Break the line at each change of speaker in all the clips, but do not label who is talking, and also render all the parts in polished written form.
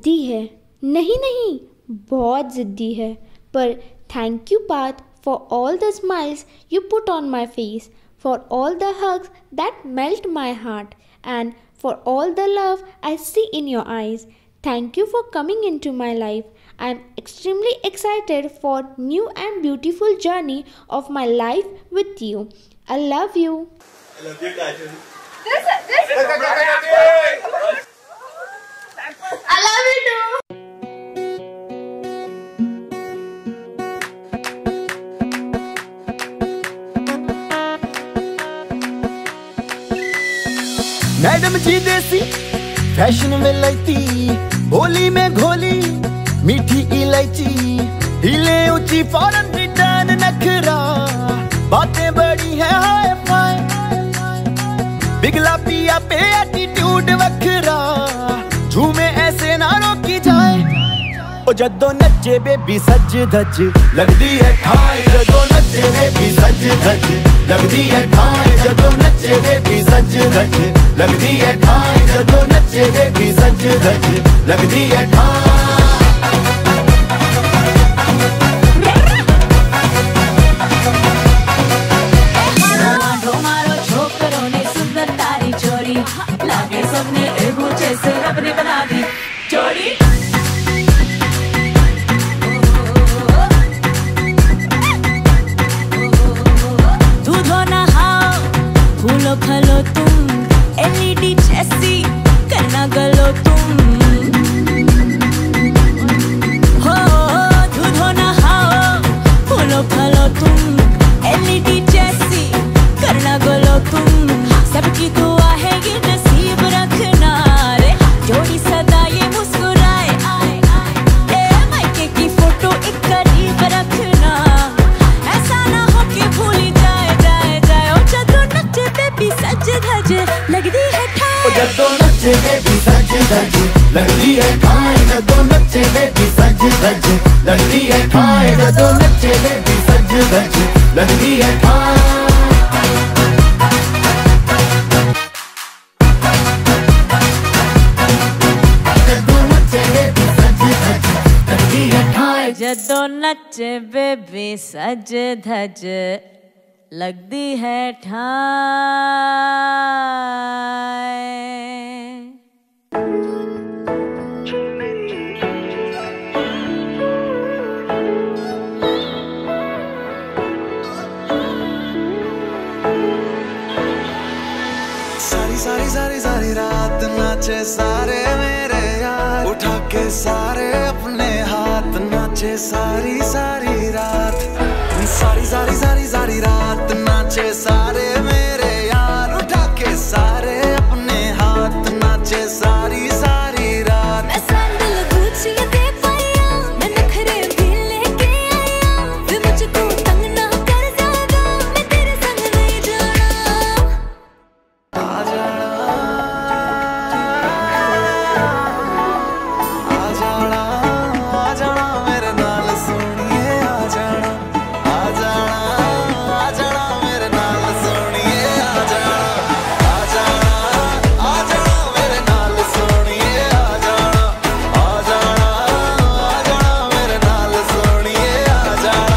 जिद्दी है, नहीं नहीं बहुत जिद्दी है, पर thank you Parth for all the smiles you put on my face, for all the hugs that melt my heart, and for all the love I see in your eyes. Thank you for coming into my life. I am extremely excited for new and beautiful journey of my life with you. I love you.
I love you, Kajal.
I love you too.
Madam ji desi fashion में लैती, बोली में घोली मीठी इलायची, हिले ऊंची फॉरन return नखरा, बातें बड़ी है हाय फाय, बिगला पिया पे एटीट्यूड वखरा, झूमे ऐसे ना रोकी जाए, ओ जदों नचे बेबी सज धज लगदी है ठाई, जदों नचे बेबी सज धज लगदी है ठाई, जदों नचे बेबी सज धज लगदी है ठाई, जदों नचे बेबी सज धज लगदी है ठाई।
लागे सबने एक ऊंचे से रब ने बना दी जोड़ी। दूधो नहाओ फूलो फलो तुम, एलईडी जैसी करना गलो तुम, हो दूधो नहाओ फूलो फलो तुम, एलईडी जैसी करना गलो तुम, सबकी दुआ है ये नसीब रखना रे, जोड़ी सदा ये मुस्कुराए आए आए, ए मायके की फोटो एक करीब रखना, ऐसा ना हो कि भूल जाए जाए जाए, ओ जदों नचे बेबी सज धज लगदी है ठाई,
ओ जदों नचे बेबी सज धज लगदी है ठाई, जदों नचे बेबी सज धज लगदी है ठाई, जदों नचे बेबी सज धज लगदी है ठाई।
जदों नचे बेबी सज धज लगदी है ठाई।
सारी सारी सारी सारी रात नाचे सारे मेरे यार, उठा के सारे अपने हाथ नाचे सारी सारी रात, सारी सारी सारी सारी रात नाचे सारे मेरे यार, उठा के सारे अपने हाथ नाचे सारी सारी रात।
मैं सैंडल गुच्ची दे पाया, मैं नखरे भी लेके आया, वे मुझको तंग ना कर ज्यादा, मैं तेरे संग नहीं जाना।
आ जाना आ जाना आ जाना मेरे नाल सोनिए, आ जाना आ जाना आ जाना मेरे नाल सोनिए, आ जाना आ जाना आ जाना मेरे नाल सोनिए, आ जाना आ जाना आ जाना मेरे नाल सोनिए, आ जाना।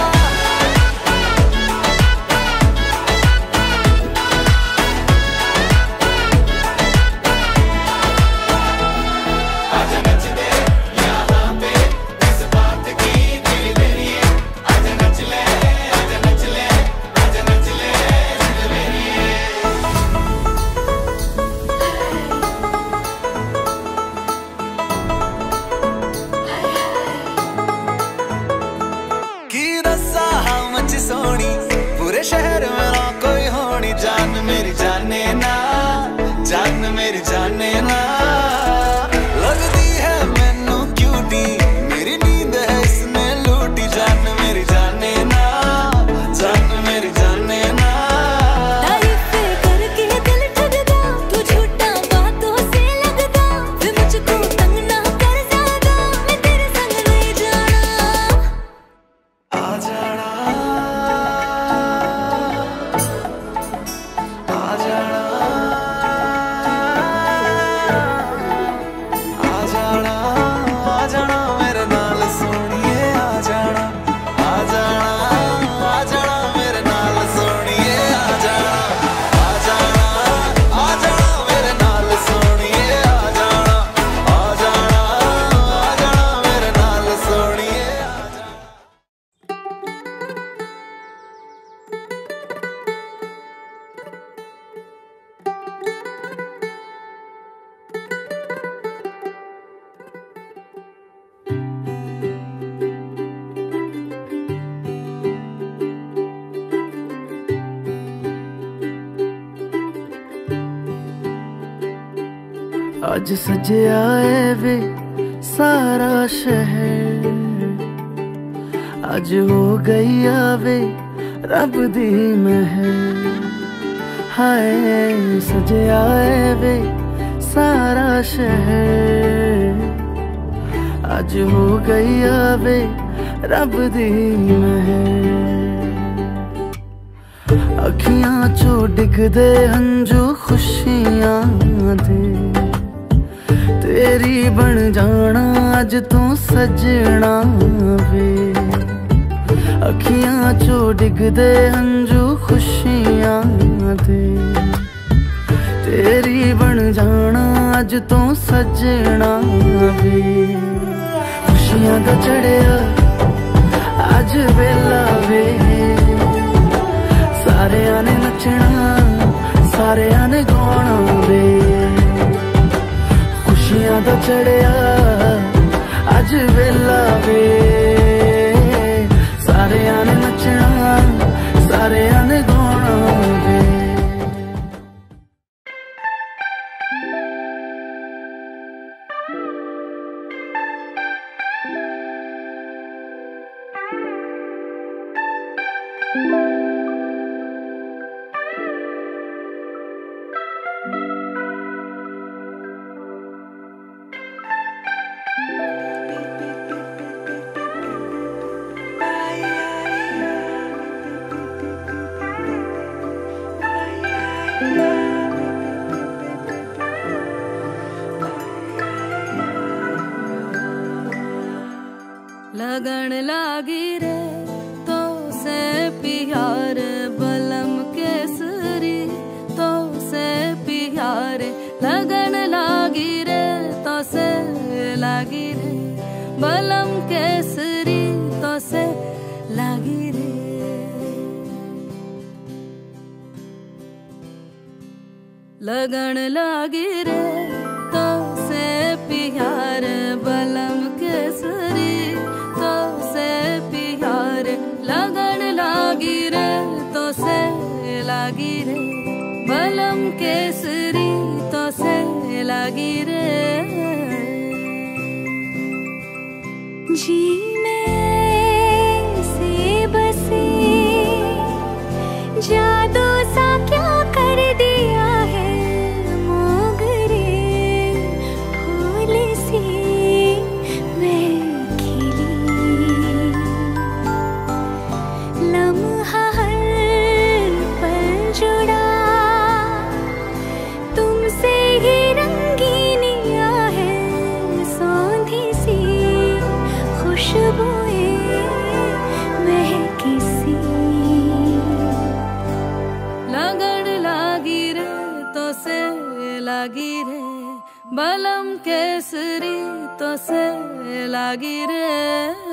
की दसा हाँ मच सोनी, पूरे शहर में ना कोई होनी, जान मेरी जाने ना, जान मेरी जाने ना, लगदी है मैनू क्यूटी, मेरी नींद है इसने लूटी, जान मेरी जाने ना, जान मेरी जाने ना।
तारीफें करके दिल ठगदा, तू झूठा बातों से लगदा, वे मुझको तंग ना कर ज्यादा, मैं तेरे संग नहीं जाना।
आ जाना
अज सजया है वे सारा शहर, अज हो गई आवे रब दी महर। हाय सजया है वे सारा शहर, अज हो गई आवे रब दी महर। अखियां चो डिगदे हंजू खुशियां दे, तेरी बन जाना अज तू सजना वे। अखियां चो डिगदे हंजू खुशियां दे, तेरी बन जाना अज तू सजना वे। खुशियां दा चढ़िया अज वेला वे, सारेयां ने नचना सारेयां ने गाना वे। खुशियां दा चढ़िया अज वेला वे, सारेयां ने नचना सारेयां ने गाना वे।
लगन लागी रे तो से प्यार बलम केसरी, तो से प्यार लगन लागी रे तो से लागी रे बलम केसरी, तो से लागी रे। लगन लागी रे तो से प्यार बलम केसरी, तो से प्यार लगन लागी रे तो से लागी रे बलम केसरी, तो से लागी रे। जी में से बसे जादू सा क्या कर दिया है, मोगरे फूल से मैं खिली। लम्हा हर पल जुड़ा तुमसे ही रंगीनिया है, सौंधी सी खुशबुएं महकी सी। लगन लागी रे तो से लागी रे बलम केसरी, तो से लागी रे।